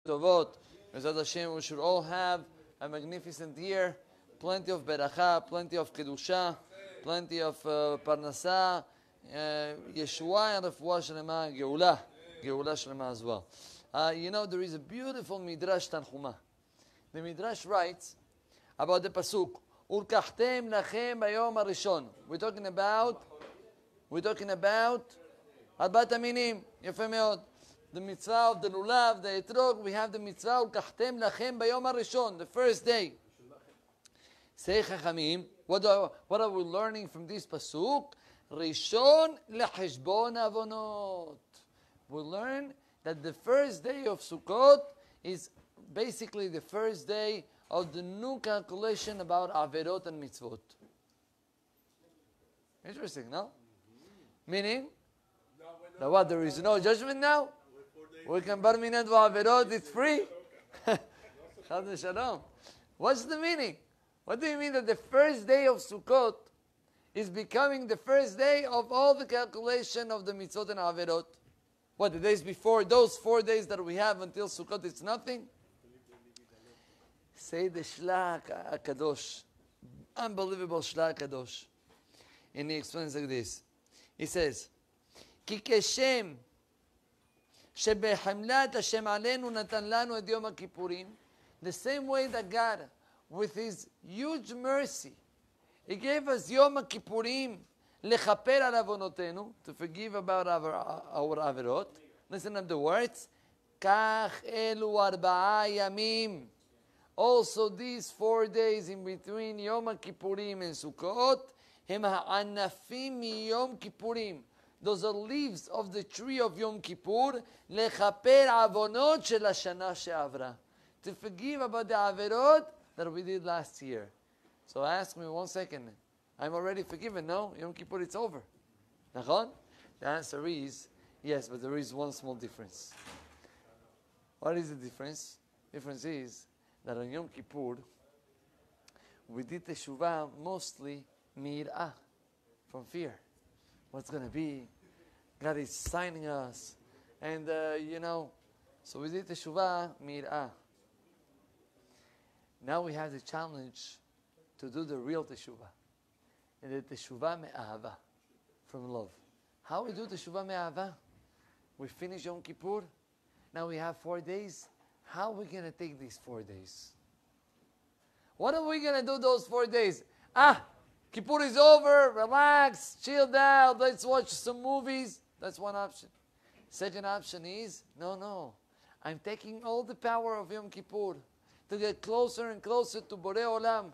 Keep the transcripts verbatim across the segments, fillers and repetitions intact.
tovot. Bezrat Hashem, we should all have a magnificent year. Plenty of beracha, plenty of kedusha, plenty of uh, parnasa, uh, Yeshua and refuah shlema, geula, geula shlema as well. Uh, you know, there is a beautiful midrash Tanchuma. The midrash writes about the pasuk, Urkachtem lachem bayom harishon. We're talking about, we're talking about Arbat Aminim, Yefeh meod. The mitzvah of the lulav, the etrog, we have the mitzvah Urkachtem lachem bayom harishon, the first day. Say Chachamim, what, do, what are we learning from this pasuk? Rishon lecheshbon avonot. We learn that the first day of Sukkot is basically the first day of the new calculation about averot and mitzvot. Interesting, no? Meaning, that what, there is no judgment now? We can bar minat v'averot, it's free? Chad v'shalom. What's the meaning? What do you mean that the first day of Sukkot is becoming the first day of all the calculation of the mitzvot and averot? What, the days before, those four days that we have until Sukkot, it's nothing? Say the Shla HaKadosh. Unbelievable Shla HaKadosh. And he explains like this. He says, Ki keshem shebehemlat Hashem aleinu natan lanu et Yom HaKippurim. The same way that God, with His huge mercy, He gave us Yom HaKippurim lechaper al avonotenu, to forgive about our, our averot. Listen to the words. Kach elu arba'a yamim. Also these four days in between Yom HaKippurim and Sukkot, hem ha'anafim mi Yom Kippurim. Those are leaves of the tree of Yom Kippur, lechaper avonot shel hashana she'avra. To forgive about the averot that we did last year. So ask me one second. I'm already forgiven, no? Yom Kippur, it's over. Nachon? The answer is, yes, but there is one small difference. What is the difference? Difference is that on Yom Kippur, we did teshuvah mostly mir'ah, from fear. What's going to be? God is signing us. And, uh, you know, so we did teshuvah mir'ah. Now we have the challenge to do the real teshuvah. And the teshuvah me'ahava, from love. How we do teshuvah me'ahava? We finish Yom Kippur. Now we have four days. How are we going to take these four days? What are we going to do those four days? Ah, Kippur is over. Relax, chilled out. Let's watch some movies. That's one option. Second option is, no, no. I'm taking all the power of Yom Kippur to get closer and closer to Borei Olam.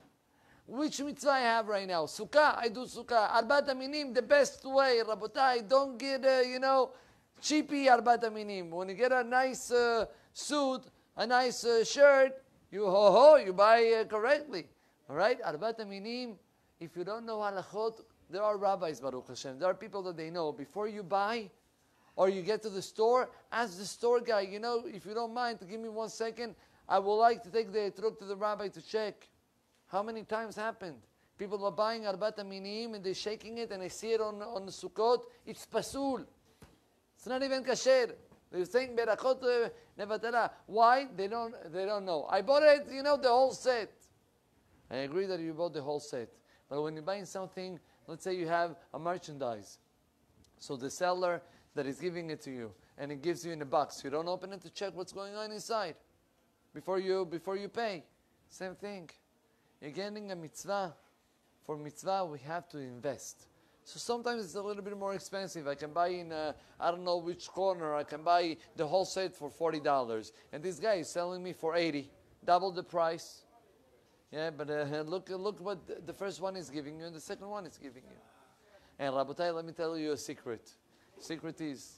Which mitzvah I have right now? Sukkah, I do Sukkah. Arbat Aminim, the best way. Rabotai, don't get, uh, you know, cheapy Arbat Aminim. When you get a nice uh, suit, a nice uh, shirt, you ho ho, you buy uh, correctly. All right? Arbat Aminim, if you don't know halachot, there are rabbis, Baruch Hashem. There are people that they know. Before you buy, or you get to the store, ask the store guy, you know, if you don't mind, to give me one second, I would like to take the etrog to the rabbi to check. How many times happened? People are buying Arbat Aminim and they're shaking it and they see it on, on the Sukkot. It's pasul. It's not even kasher. They're saying Berachot Nevatala. Why? They don't, they don't know. I bought it, you know, the whole set. I agree that you bought the whole set. But when you're buying something, let's say you have a merchandise. So the seller that is giving it to you and it gives you in a box. You don't open it to check what's going on inside before you, before you pay. Same thing. You're getting a mitzvah. For mitzvah, we have to invest. So sometimes it's a little bit more expensive. I can buy in, a, I don't know which corner, I can buy the whole set for forty dollars. And this guy is selling me for eighty dollars. Double the price. Yeah, but uh, look look what the first one is giving you and the second one is giving you. And Rabotai, let me tell you a secret. Secret is,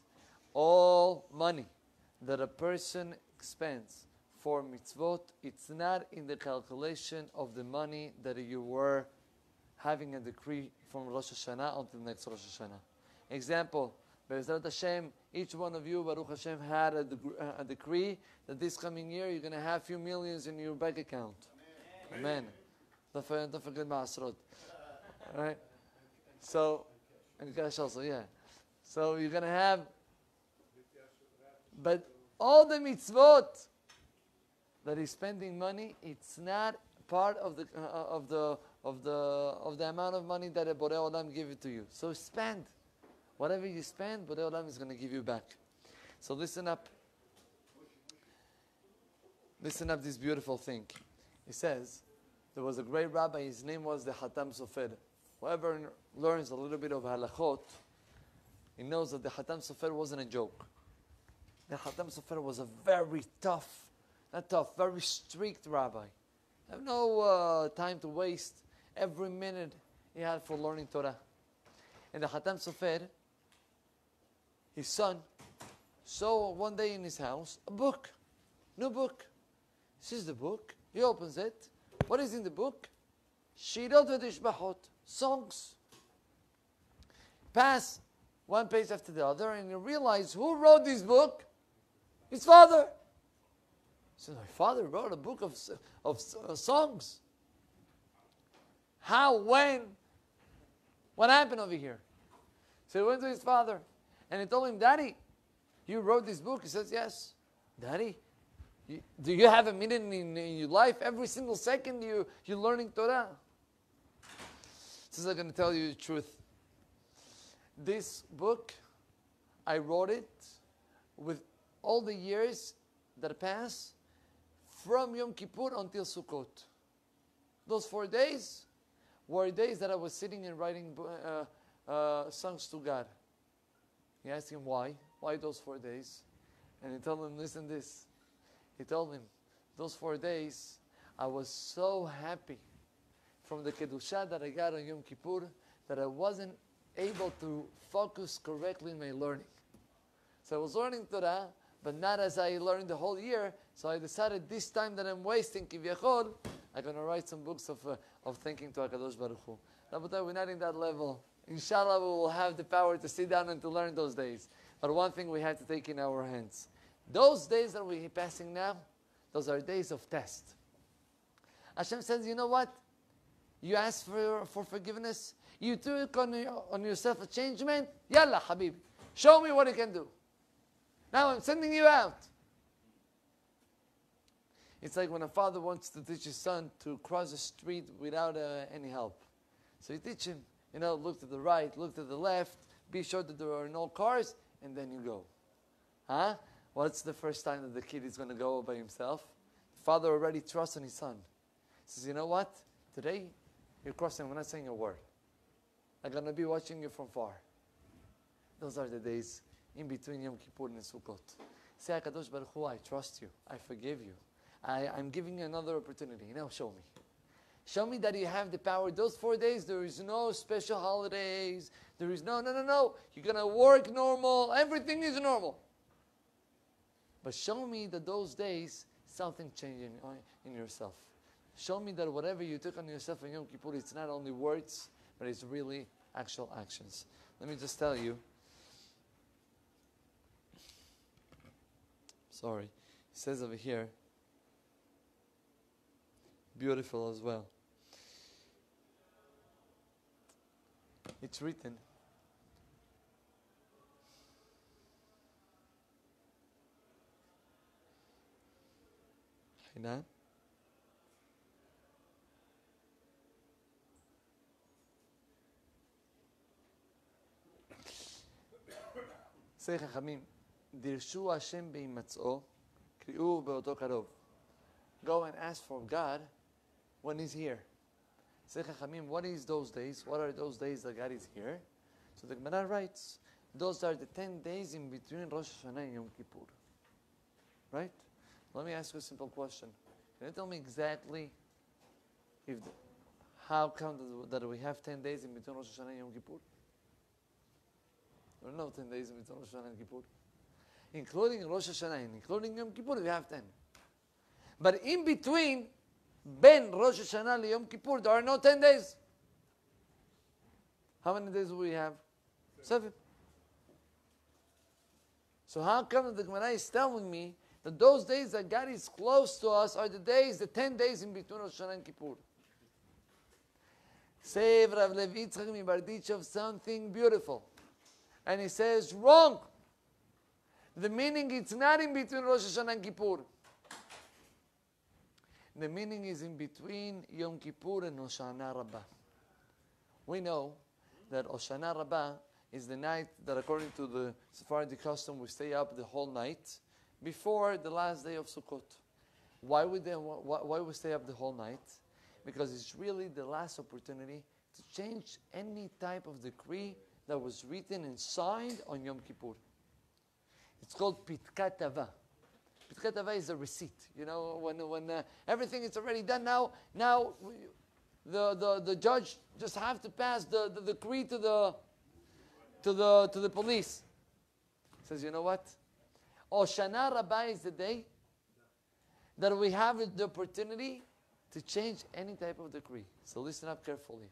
all money that a person spends for mitzvot, it's not in the calculation of the money that you were having a decree from Rosh Hashanah until next Rosh Hashanah. Example, Be'ezrat Hashem, each one of you, Baruch Hashem, had a, deg- a decree that this coming year you're going to have a few millions in your bank account. Amen. Don't forget, don't forget Ma'asrot. Alright? So, and cash also, yeah. So you're going to have, but all the mitzvot that he's spending money, it's not part of the uh, of the of the of the amount of money that a Borei Olam give it to you. So spend. Whatever you spend, Borei Olam is going to give you back. So listen up. Listen up this beautiful thing. He says, there was a great rabbi, his name was the Hatam Sofer. Whoever learns a little bit of halachot, he knows that the Hatam Sofer wasn't a joke. The Hatam Sofer was a very tough, not tough, very strict rabbi. Have no uh, time to waste. Every minute he had for learning Torah. And the Hatam Sofer, his son, saw one day in his house a book, new book. This is the book. He opens it. What is in the book? Shirot v'tishbachot, songs. Pass one page after the other, and you realize who wrote this book? His father. So my father wrote a book of of uh, songs. How? When? What happened over here? So he went to his father, and he told him, "Daddy, you wrote this book?" He says, "Yes." "Daddy, you, do you have a minute in, in your life? Every single second you, you're learning Torah." He says, "I'm going to tell you the truth. This book, I wrote it with all the years that passed from Yom Kippur until Sukkot. Those four days were days that I was sitting and writing uh, uh, songs to God." He asked him why. Why those four days? And he told him, listen this. He told him, those four days, I was so happy from the Kedusha that I got on Yom Kippur that I wasn't able to focus correctly in my learning. So I was learning Torah, but not as I learned the whole year. So I decided this time that I'm wasting, Kivyachol, I'm going to write some books of uh, of thinking to HaKadosh Baruch Hu. Rabotai, we're not in that level. Inshallah, we will have the power to sit down and to learn those days. But one thing we have to take in our hands. Those days that we're passing now, those are days of test. Hashem says, you know what? You asked for, for forgiveness. You took on, your, on yourself a changement. Yalla, Habib. Show me what you can do. Now I'm sending you out. It's like when a father wants to teach his son to cross a street without uh, any help. So you teach him, you know, look to the right, look to the left, be sure that there are no cars, and then you go. Huh? What's the first time that the kid is going to go by himself? The father already trusts in his son. He says, you know what? Today, you're crossing, I'm not saying a word. I'm going to be watching you from far. Those are the days in between Yom Kippur and Sukkot. Say, HaKadosh Baruch Hu, I trust you. I forgive you. I, I'm giving you another opportunity. Now show me. Show me that you have the power. Those four days, there is no special holidays. There is no, no, no, no. You're going to work normal. Everything is normal. But show me that those days, something changed in, in yourself. Show me that whatever you took on yourself in Yom Kippur, it's not only words, but it's really actual actions. Let me just tell you. Sorry. It says over here, beautiful as well. It's written, Hina, say Chachamim, Dirshu Hashem beimatz'o, kri'u be'oto karov. Go and ask for God when He's here. Say Chachamim, what is those days? What are those days that God is here? So the Gemara writes, those are the ten days in between Rosh Hashanah and Yom Kippur. Right? Let me ask you a simple question. Can you tell me exactly if the, how come that, that we have ten days in between Rosh Hashanah and Yom Kippur? There are no ten days in between Rosh Hashanah and Kippur. Including Rosh Hashanah and including Yom Kippur, we have ten. But in between, Ben Rosh Hashanah and Yom Kippur, there are no ten days. How many days do we have? Seven. So how come the Gemara is telling me that those days that God is close to us are the days, the ten days in between Rosh Hashanah and Kippur? Save Rav Levi Yitzchak Mibardichev something beautiful. And he says, wrong. The meaning it's not in between Rosh Hashanah and Kippur. The meaning is in between Yom Kippur and Hoshana Rabbah. We know that Hoshana Rabbah is the night that, according to the Sephardic custom, we stay up the whole night before the last day of Sukkot. Why would they, why, why we stay up the whole night? Because it's really the last opportunity to change any type of decree that was written and signed on Yom Kippur. It's called Pitkat Tava. Pitkat Tava is a receipt. You know, when when uh, everything is already done now, now we, the, the the judge just have to pass the, the decree to the to the to the police. He says, you know what? Hoshana Rabbah is the day that we have the opportunity to change any type of decree. So listen up carefully.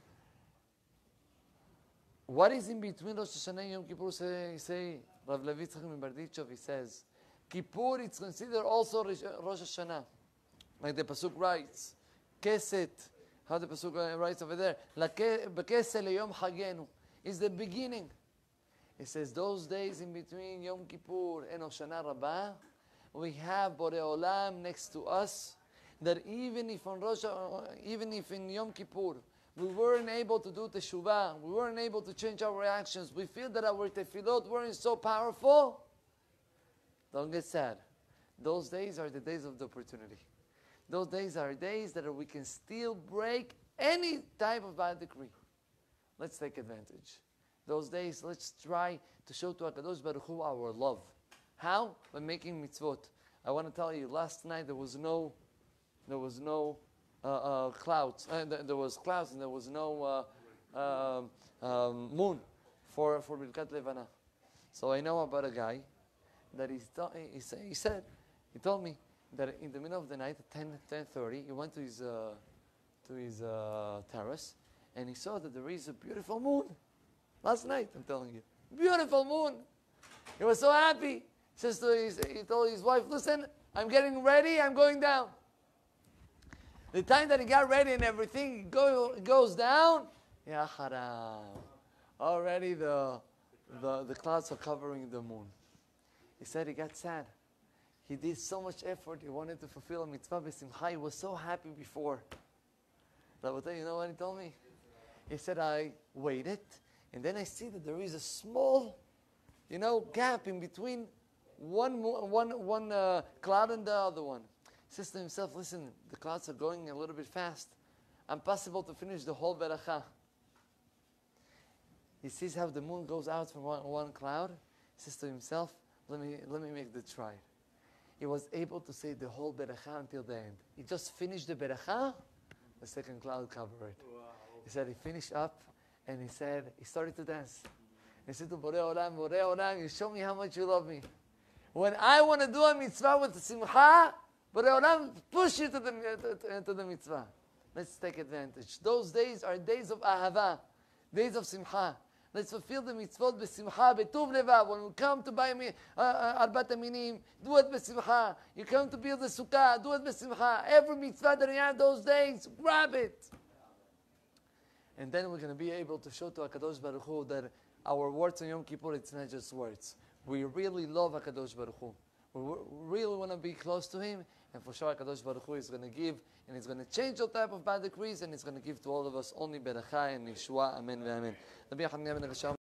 What is in between Rosh Hashanah and Yom Kippur? Say, say Rav Levi Tzachim in Berditchov, he says, Kippur is considered also Rosh Hashanah. Like the Pasuk writes, Keset, how the Pasuk writes over there, B'Keset leyom chagenu, is the beginning. It says, those days in between Yom Kippur and Hoshana Rabbah, we have Borei Olam next to us, that even if on Rosh, even if in Yom Kippur, we weren't able to do teshuvah, we weren't able to change our reactions, we feel that our tefillot weren't so powerful, don't get sad. Those days are the days of the opportunity. Those days are days that we can still break any type of bad decree. Let's take advantage. Those days, let's try to show to HaKadosh Baruch Hu our love. How? By making mitzvot. I want to tell you, last night there was no, there was no uh, uh, clouds. Uh, th- there was clouds and there was no uh, um, um, moon for for Birkat Levana. So I know about a guy that he's th- he, sa- he said, he told me that in the middle of the night at ten, ten thirty, he went to his uh, to his uh, terrace and he saw that there is a beautiful moon. Last night, I'm telling you, beautiful moon. He was so happy. He says to his, he told his wife, "Listen, I'm getting ready. I'm going down." The time that he got ready and everything, he go, goes down. Ya haram. Already the, the the clouds are covering the moon. He said he got sad. He did so much effort. He wanted to fulfill a mitzvah b'simcha. He was so happy before. Rabbi, you know what he told me? He said, I waited, and then I see that there is a small, you know, gap in between one one one uh, cloud and the other one. He says to himself, listen, the clouds are going a little bit fast. Impossible to finish the whole beracha. He sees how the moon goes out from one, one cloud. He says to himself, let me let me make the try. He was able to say the whole beracha until the end. He just finished the beracha, the second cloud covered it. Wow. He said he finished up, and he said, he started to dance. He said to Borei Olam, Borei Olam, you show me how much you love me. When I want to do a mitzvah with simcha, Borei Olam, push you to the, to, to the mitzvah. Let's take advantage. Those days are days of ahava, days of simcha. Let's fulfill the mitzvot b'simcha, b'tuv levav. When we come to buy me uh, uh, arbat aminim, do it b'simcha. You come to build the sukkah, do it b'simcha. Every mitzvah that you have those days, grab it. And then we're going to be able to show to HaKadosh Baruch Hu that our words on Yom Kippur, it's not just words. We really love HaKadosh Baruch Hu. We really want to be close to Him. And for sure HaKadosh Baruch Hu is going to give, and He's going to change all type of bad decrees, and He's going to give to all of us only beracha and Yeshua. Amen. Amen.